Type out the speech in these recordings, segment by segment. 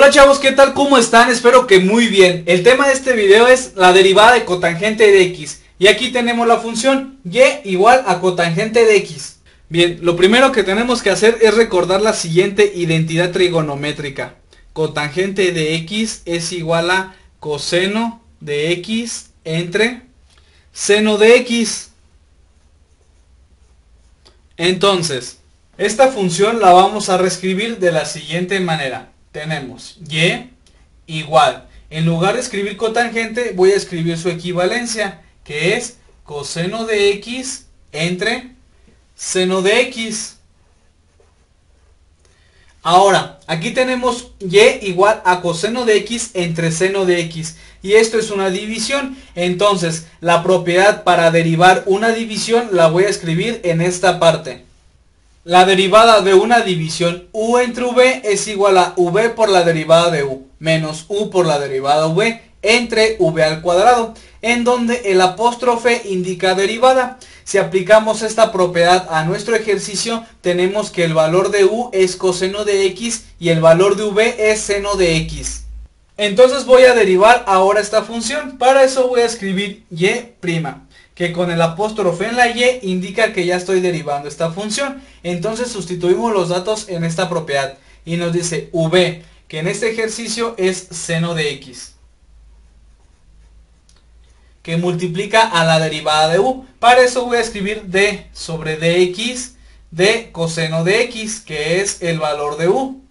Hola chavos, ¿qué tal? ¿Cómo están? Espero que muy bien. El tema de este video es la derivada de cotangente de x. Y aquí tenemos la función y igual a cotangente de x. Bien, lo primero que tenemos que hacer es recordar la siguiente identidad trigonométrica. Cotangente de x es igual a coseno de x entre seno de x. Entonces, esta función la vamos a reescribir de la siguiente manera. Tenemos y igual, en lugar de escribir cotangente, voy a escribir su equivalencia, que es coseno de x entre seno de x. Ahora, aquí tenemos y igual a coseno de x entre seno de x. Y esto es una división. Entonces, la propiedad para derivar una división la voy a escribir en esta parte. La derivada de una división u entre v es igual a v por la derivada de u menos u por la derivada de v entre v al cuadrado, en donde el apóstrofe indica derivada. Si aplicamos esta propiedad a nuestro ejercicio, tenemos que el valor de u es coseno de x y el valor de v es seno de x. Entonces voy a derivar ahora esta función. Para eso voy a escribir y', que con el apóstrofe en la y indica que ya estoy derivando esta función. Entonces sustituimos los datos en esta propiedad y nos dice v, que en este ejercicio es seno de x, que multiplica a la derivada de u. Para eso voy a escribir d sobre dx de coseno de x, que es el valor de u,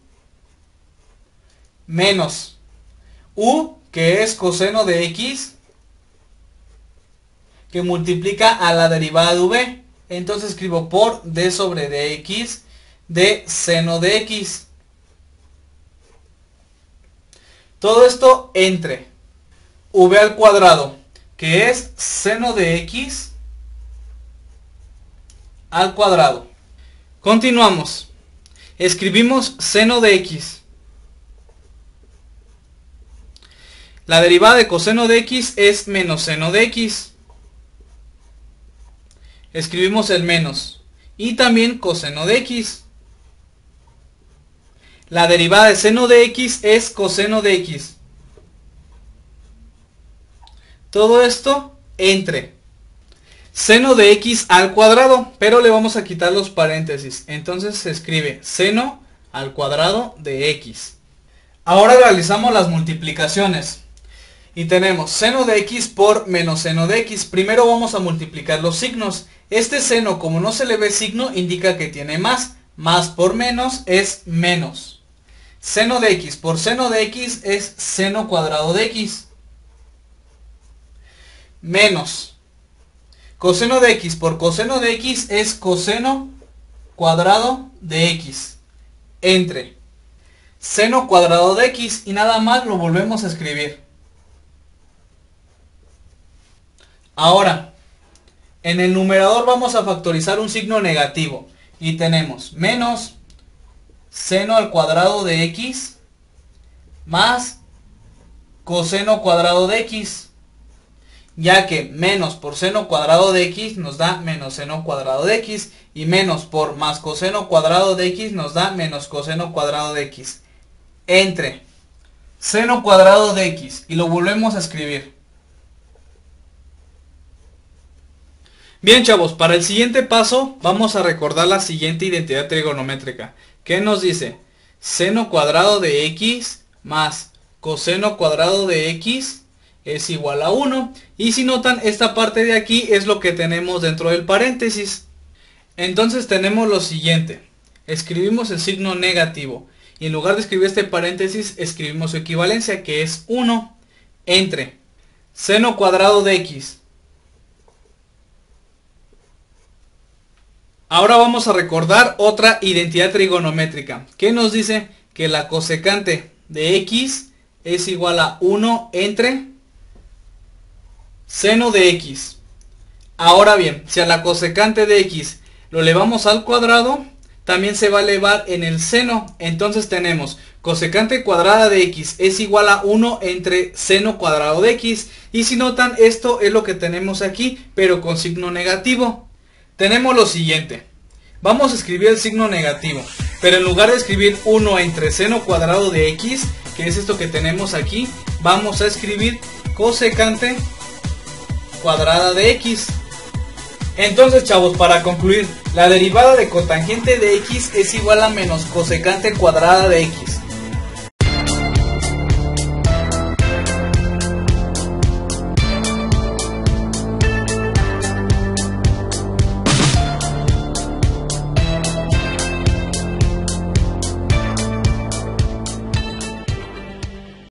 menos u, que es coseno de x, que multiplica a la derivada de v. Entonces escribo por d sobre dx de seno de x. Todo esto entre v al cuadrado, que es seno de x al cuadrado. Continuamos. Escribimos seno de x. La derivada de coseno de x es menos seno de x. Escribimos el menos. Y también coseno de x. La derivada de seno de x es coseno de x. Todo esto entre seno de x al cuadrado, pero le vamos a quitar los paréntesis. Entonces se escribe seno al cuadrado de x. Ahora realizamos las multiplicaciones. Y tenemos seno de x por menos seno de x. Primero vamos a multiplicar los signos. Este seno, como no se le ve signo, indica que tiene más. Más por menos es menos. Seno de x por seno de x es seno cuadrado de x. Menos. Coseno de x por coseno de x es coseno cuadrado de x. Entre seno cuadrado de x y nada más lo volvemos a escribir. Ahora, en el numerador vamos a factorizar un signo negativo. Y tenemos menos seno al cuadrado de x más coseno cuadrado de x. Ya que menos por seno cuadrado de x nos da menos seno cuadrado de x. Y menos por más coseno cuadrado de x nos da menos coseno cuadrado de x. Entre seno cuadrado de x. Y lo volvemos a escribir. Bien chavos, para el siguiente paso vamos a recordar la siguiente identidad trigonométrica, que nos dice seno cuadrado de x más coseno cuadrado de x es igual a 1. Y si notan, esta parte de aquí es lo que tenemos dentro del paréntesis. Entonces tenemos lo siguiente. Escribimos el signo negativo y en lugar de escribir este paréntesis escribimos su equivalencia, que es 1 entre seno cuadrado de x. Ahora vamos a recordar otra identidad trigonométrica, que nos dice que la cosecante de x es igual a 1 entre seno de x. Ahora bien, si a la cosecante de x lo elevamos al cuadrado, también se va a elevar en el seno. Entonces tenemos cosecante cuadrada de x es igual a 1 entre seno cuadrado de x. Y si notan, esto es lo que tenemos aquí, pero con signo negativo. Tenemos lo siguiente. Vamos a escribir el signo negativo, pero en lugar de escribir 1 entre seno cuadrado de x, que es esto que tenemos aquí, vamos a escribir cosecante cuadrada de x. Entonces, chavos, para concluir, la derivada de cotangente de x es igual a menos cosecante cuadrada de x.